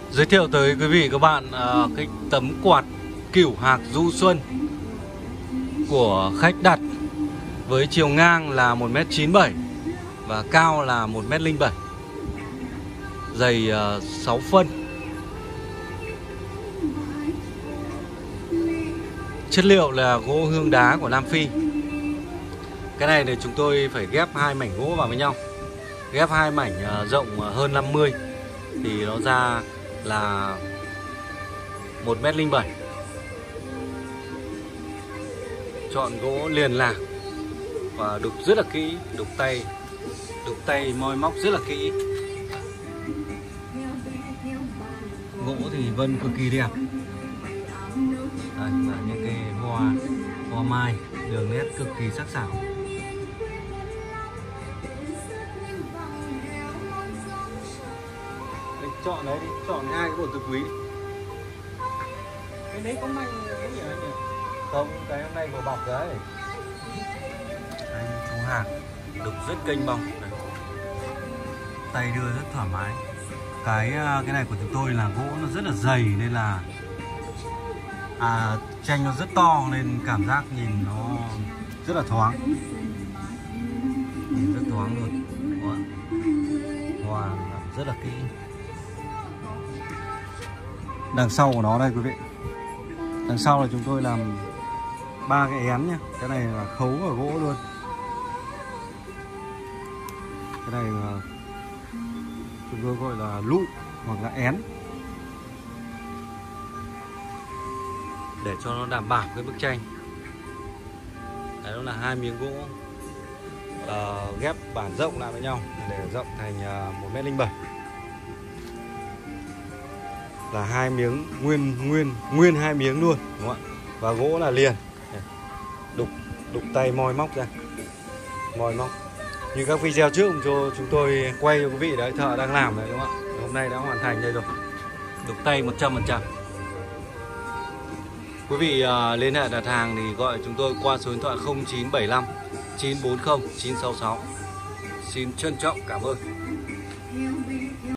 Giới thiệu tới quý vị các bạn cái tấm quạt Cửu Hạc Du Xuân của khách đặt với chiều ngang là 1m97 và cao là 1m07, dày 6 phân. Chất liệu là gỗ hương đá của Nam Phi. Cái này thì chúng tôi phải ghép hai mảnh gỗ vào với nhau. Ghép hai mảnh rộng hơn 50 thì nó ra là 1m07. Chọn gỗ liền lạc và đục rất là kỹ, đục tay moi móc rất là kỹ. Gỗ thì vân cực kỳ đẹp. Đây, và những cái hoa mai đường nét cực kỳ sắc sảo. Đây, chọn đấy đi, chọn hai cái bột tứ quý. Cái đấy có may cái gì anh nhỉ? Không, cái hôm nay vừa bọc đấy. Đây, chú Hạc đục rất kênh bong. Đây. Tay đưa rất thoải mái. Cái này của chúng tôi là gỗ nó rất là dày nên là tranh nó rất to nên cảm giác nhìn nó rất là thoáng. Nhìn rất thoáng luôn. Hoa làm rất là kỹ. Đằng sau của nó đây quý vị. Đằng sau là chúng tôi làm 3 cái én nhá. Cái này là khấu ở gỗ luôn. Cái này là chúng tôi gọi là lụi hoặc là én, để cho nó đảm bảo cái bức tranh. Đấy, đó là hai miếng gỗ ghép bản rộng lại với nhau để rộng thành 1m07. Là hai miếng nguyên hai miếng luôn, đúng không ạ? Và gỗ là liền. Đục tay moi móc ra, moi móc như các video trước chúng tôi quay cho quý vị đấy, thợ đang làm đấy, đúng không ạ? Hôm nay đã hoàn thành đây rồi. Đục tay 100%. Quý vị liên hệ đặt hàng thì gọi chúng tôi qua số điện thoại 0975 940 966. Xin trân trọng cảm ơn.